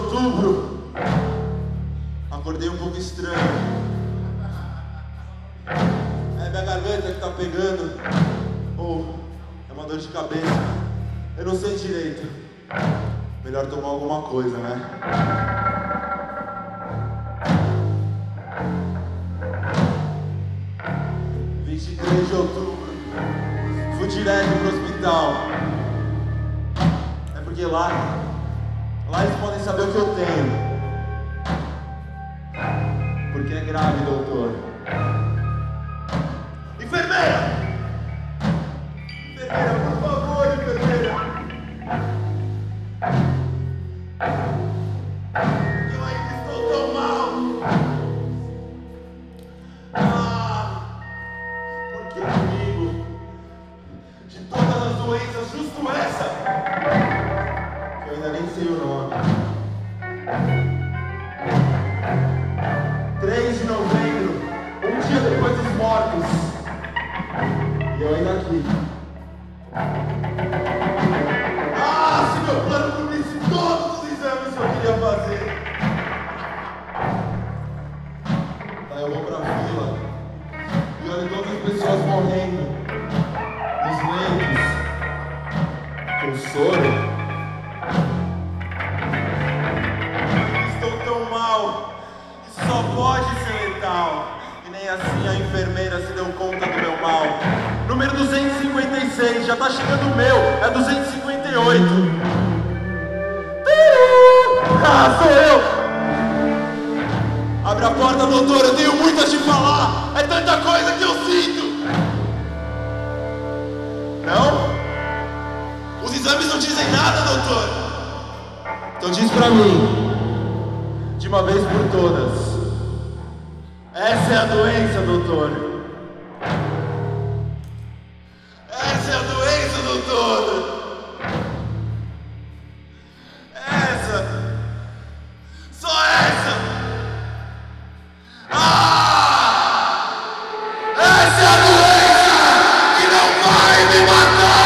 outubro. Acordei um pouco estranho. É minha garganta que tá pegando. Ou é uma dor de cabeça. Eu não sei direito. Melhor tomar alguma coisa, né? De outubro, fui direto pro hospital. É porque lá eles podem saber o que eu tenho. Porque é grave, doutor. Enfermeira! Enfermeira, por favor, enfermeira! Eu ainda estou tão mal! Comigo, de todas as doenças, justo essa, que eu ainda nem sei o nome. 3 de novembro, um dia depois dos mortos, e eu ainda aqui. Ah, se meu plano cumprisse todos os exames que eu queria fazer. Aí eu vou pra fila e olho todas as pessoas morrendo nos leitos, com soro. Estou tão mal, isso só pode ser letal. E nem assim a enfermeira se deu conta do meu mal. Número 256, já tá chegando o meu, é 258. Ah, sou eu! Abre a porta, doutor, eu tenho muito a te falar. É tanta coisa que eu sinto. Não? Os exames não dizem nada, doutor. Então diz pra mim, de uma vez por todas. Essa é a doença, doutor. Essa é a doença, doutor. Essa. Só essa. Essa é a doença que não vai me matar!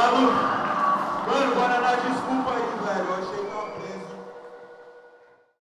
Obrigado. Mano, Guaraná, desculpa aí, velho. Eu achei